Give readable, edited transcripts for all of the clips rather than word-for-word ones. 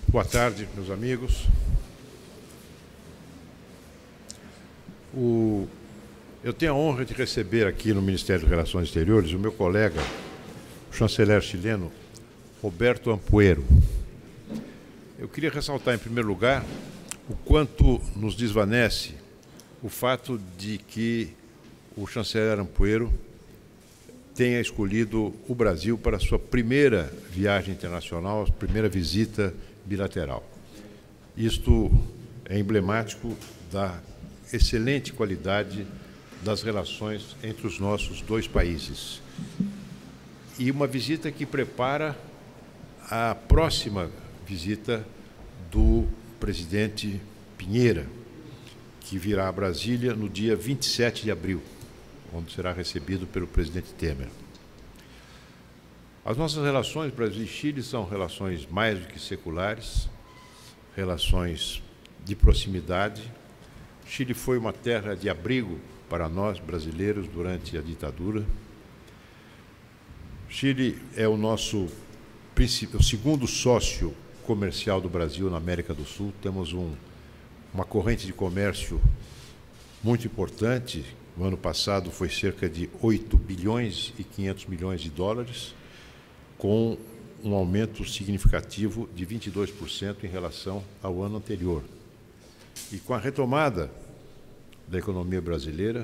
Boa tarde, meus amigos. Eu tenho a honra de receber aqui no Ministério das Relações Exteriores o meu colega, o chanceler chileno, Roberto Ampuero. Eu queria ressaltar, em primeiro lugar, o quanto nos desvanece o fato de que o chanceler Ampuero tenha escolhido o Brasil para a sua primeira viagem internacional, a primeira visita bilateral. Isto é emblemático da excelente qualidade das relações entre os nossos dois países. E uma visita que prepara a próxima visita do presidente Piñera, que virá a Brasília no dia 27 de abril, onde será recebido pelo presidente Temer. As nossas relações Brasil e Chile são relações mais do que seculares, relações de proximidade. Chile foi uma terra de abrigo para nós, brasileiros, durante a ditadura. Chile é o segundo sócio comercial do Brasil na América do Sul. Temos uma corrente de comércio muito importante. No ano passado foi cerca de 8 bilhões e 500 milhões de dólares, com um aumento significativo de 22% em relação ao ano anterior. E com a retomada da economia brasileira,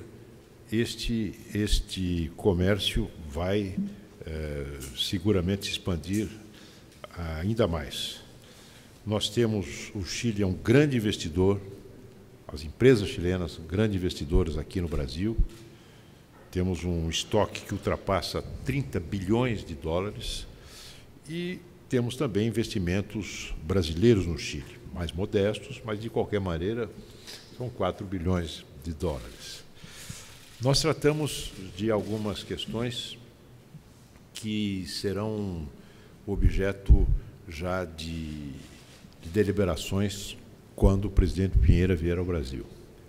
este comércio vai seguramente se expandir ainda mais. Nós temos, o Chile é um grande investidor, as empresas chilenas são grandes investidoras aqui no Brasil. Temos um estoque que ultrapassa 30 bilhões de dólares e temos também investimentos brasileiros no Chile, mais modestos, mas de qualquer maneira são 4 bilhões de dólares. Nós tratamos de algumas questões que serão objeto já de deliberações quando o presidente Piñera vier ao Brasil.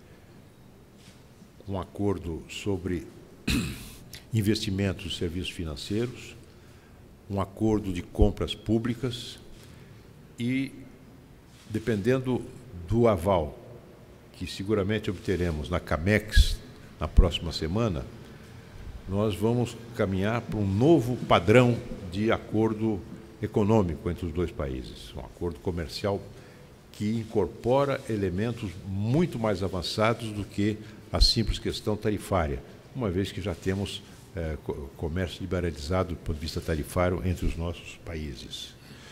Um acordo sobre investimentos e serviços financeiros, um acordo de compras públicas e, dependendo do aval que seguramente obteremos na CAMEX na próxima semana, nós vamos caminhar para um novo padrão de acordo econômico entre os dois países, um acordo comercial que incorpora elementos muito mais avançados do que a simples questão tarifária, uma vez que já temos comércio liberalizado do ponto de vista tarifário entre os nossos países.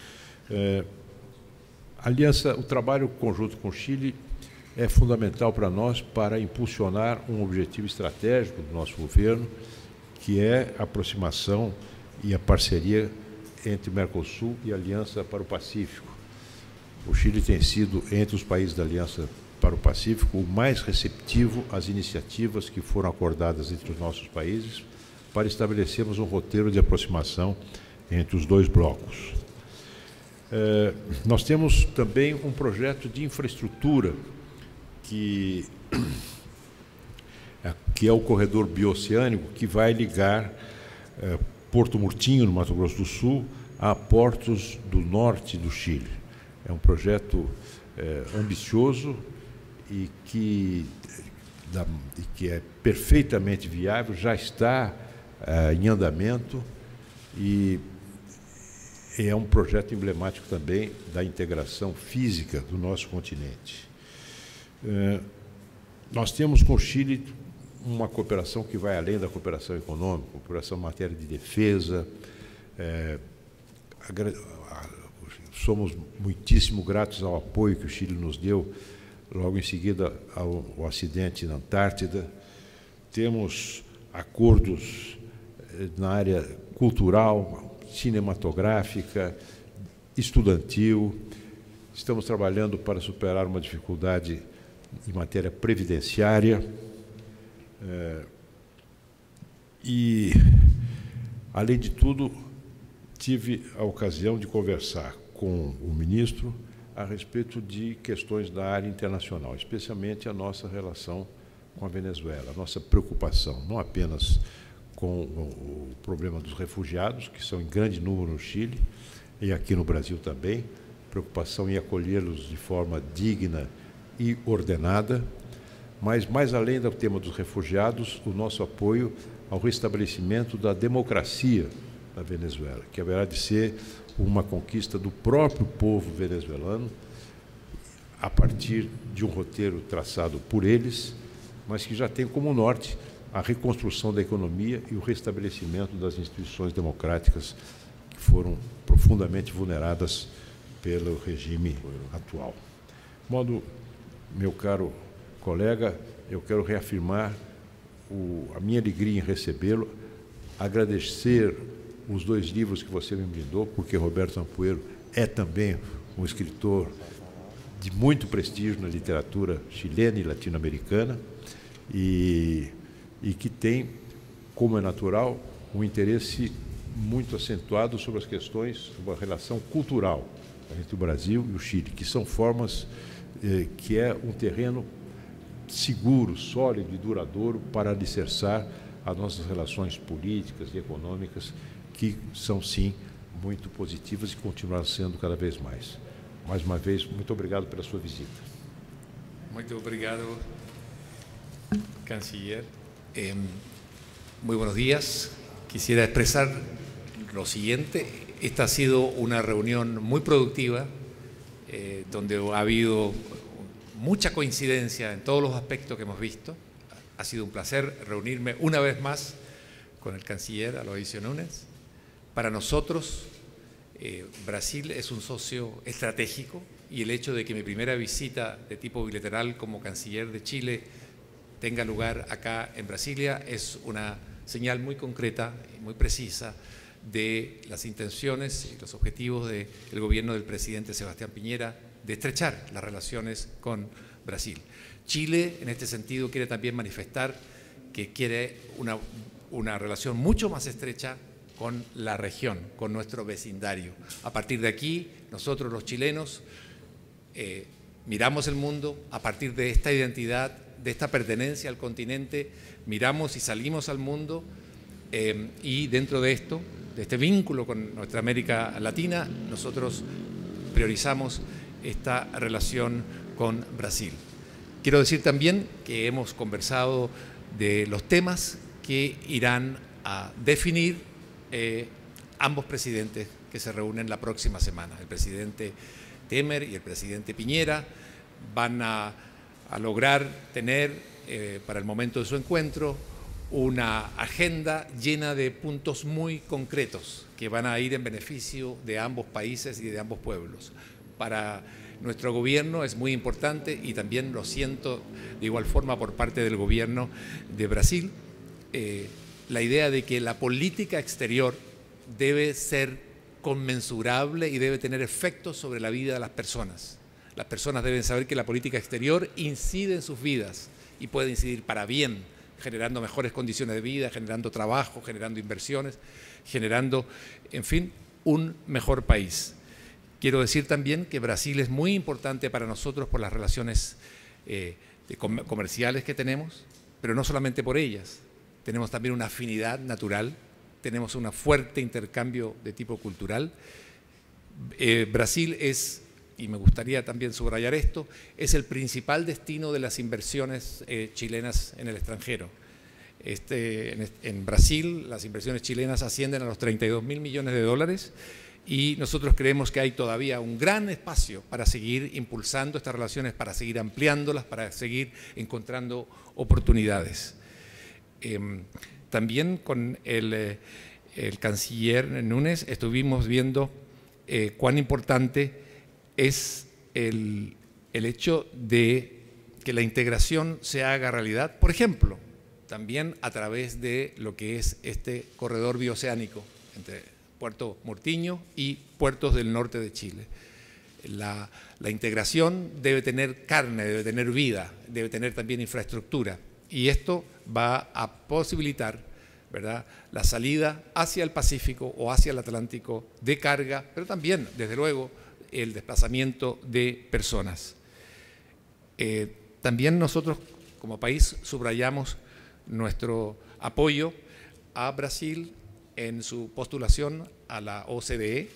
O trabalho conjunto com o Chile é fundamental para nós para impulsionar um objetivo estratégico do nosso governo, que é a aproximação e a parceria entre o Mercosul e a Aliança para o Pacífico. O Chile tem sido, entre os países da Aliança para o Pacífico, o mais receptivo às iniciativas que foram acordadas entre os nossos países para estabelecermos um roteiro de aproximação entre os dois blocos. Nós temos também um projeto de infraestrutura que é o corredor bioceânico, que vai ligar Porto Murtinho, no Mato Grosso do Sul, a portos do norte do Chile. É um projeto ambicioso e que é perfeitamente viável, já está em andamento e é um projeto emblemático também da integração física do nosso continente. Nós temos com o Chile uma cooperação que vai além da cooperação econômica, cooperação em matéria de defesa. Somos muitíssimo gratos ao apoio que o Chile nos deu logo em seguida ao acidente na Antártida. Temos acordos na área cultural, cinematográfica, estudantil. Estamos trabalhando para superar uma dificuldade em matéria previdenciária. E, além de tudo, tive a ocasião de conversar com o ministro a respeito de questões da área internacional, especialmente a nossa relação com a Venezuela, a nossa preocupação, não apenas com o problema dos refugiados, que são em grande número no Chile e aqui no Brasil também, preocupação em acolhê-los de forma digna e ordenada, mas, mais além do tema dos refugiados, o nosso apoio ao restabelecimento da democracia na Venezuela, que haverá de ser uma conquista do próprio povo venezuelano, a partir de um roteiro traçado por eles, mas que já tem como norte a reconstrução da economia e o restabelecimento das instituições democráticas que foram profundamente vulneradas pelo regime atual. De modo, meu caro colega, eu quero reafirmar a minha alegria em recebê-lo, agradecer os 2 livros que você me brindou, porque Roberto Ampuero é também um escritor de muito prestígio na literatura chilena e latino-americana e que tem, como é natural, um interesse muito acentuado sobre as questões sobre a relação cultural entre o Brasil e o Chile, que são formas que é um terreno seguro, sólido e duradouro para alicerçar as nossas relações políticas e econômicas, que são, sim, muito positivas e continuarão sendo cada vez mais. Mais uma vez, muito obrigado pela sua visita. Muito obrigado, canciller. Muy buenos días. Quisiera expresar lo siguiente. Esta ha sido una reunión muy productiva, donde ha habido mucha coincidencia en todos los aspectos que hemos visto. Ha sido un placer reunirme una vez más con el canciller Aloisio Núñez. Para nosotros, Brasil es un socio estratégico y el hecho de que mi primera visita de tipo bilateral como canciller de Chile tenga lugar acá en Brasilia es una señal muy concreta y muy precisa de las intenciones y los objetivos del gobierno del presidente Sebastián Piñera de estrechar las relaciones con Brasil. Chile, en este sentido, quiere también manifestar que quiere una relación mucho más estrecha con la región, con nuestro vecindario. A partir de aquí, nosotros los chilenos miramos el mundo a partir de esta identidad, de esta pertenencia al continente, miramos y salimos al mundo y dentro de esto, de este vínculo con nuestra América Latina, nosotros priorizamos esta relación con Brasil. Quiero decir también que hemos conversado de los temas que irán a definir ambos presidentes que se reúnen la próxima semana. El presidente Temer y el presidente Piñera van a lograr tener para el momento de su encuentro una agenda llena de puntos muy concretos que van a ir en beneficio de ambos países y de ambos pueblos. Para nuestro gobierno es muy importante, y también lo siento de igual forma por parte del gobierno de Brasil, la idea de que la política exterior debe ser conmensurable y debe tener efectos sobre la vida de las personas. Las personas deben saber que la política exterior incide en sus vidas y puede incidir para bien, generando mejores condiciones de vida, generando trabajo, generando inversiones, generando, en fin, un mejor país. Quiero decir también que Brasil es muy importante para nosotros por las relaciones comerciales que tenemos, pero no solamente por ellas. Tenemos también una afinidad natural, tenemos un fuerte intercambio de tipo cultural. Brasil es, y me gustaría también subrayar esto, es el principal destino de las inversiones chilenas en el extranjero. En Brasil las inversiones chilenas ascienden a los 32.000 millones de dólares y nosotros creemos que hay todavía un gran espacio para seguir impulsando estas relaciones, para seguir ampliándolas, para seguir encontrando oportunidades. También con el canciller Núñez estuvimos viendo cuán importante es el hecho de que la integración se haga realidad, por ejemplo, también a través de lo que es este corredor bioceánico entre Puerto Murtiño y puertos del norte de Chile. La integración debe tener carne, debe tener vida, debe tener también infraestructura. Y esto va a posibilitar, ¿verdad?, la salida hacia el Pacífico o hacia el Atlántico de carga, pero también, desde luego, el desplazamiento de personas. También nosotros, como país, subrayamos nuestro apoyo a Brasil en su postulación a la OCDE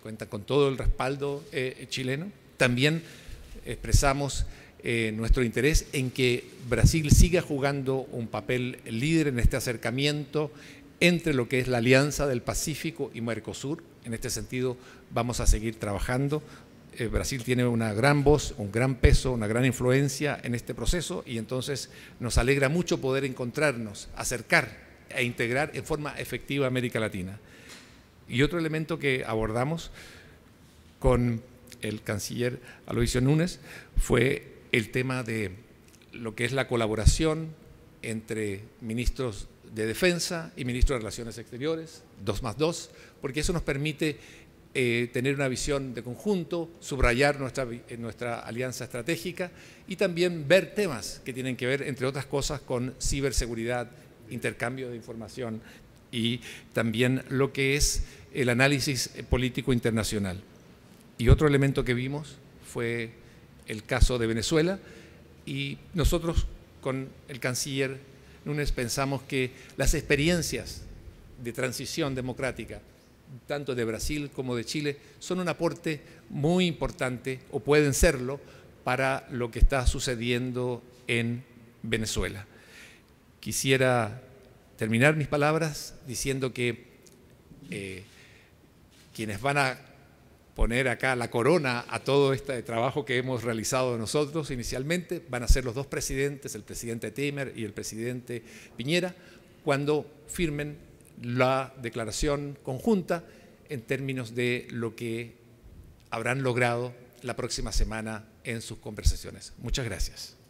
cuentan con todo el respaldo chileno. También expresamos nuestro interés en que Brasil siga jugando un papel líder en este acercamiento entre lo que es la Alianza del Pacífico y Mercosur. En este sentido vamos a seguir trabajando. Brasil tiene una gran voz, un gran peso, una gran influencia en este proceso y entonces nos alegra mucho poder encontrarnos, acercar e integrar en forma efectiva a América Latina. Y otro elemento que abordamos con el canciller Aloysio Núñez fue el tema de lo que es la colaboración entre ministros de Defensa y ministros de Relaciones Exteriores, 2+2, porque eso nos permite tener una visión de conjunto, subrayar nuestra alianza estratégica y también ver temas que tienen que ver, entre otras cosas, con ciberseguridad, intercambio de información y también lo que es el análisis político internacional. Y otro elemento que vimos fue el caso de Venezuela y nosotros con el canciller Núñez pensamos que las experiencias de transición democrática tanto de Brasil como de Chile, son un aporte muy importante, o pueden serlo, para lo que está sucediendo en Venezuela. Quisiera terminar mis palabras diciendo que quienes van a poner acá la corona a todo este trabajo que hemos realizado nosotros inicialmente van a ser los dos presidentes, el presidente Temer y el presidente Piñera, cuando firmen la declaración conjunta en términos de lo que habrán logrado la próxima semana en sus conversaciones. Muchas gracias.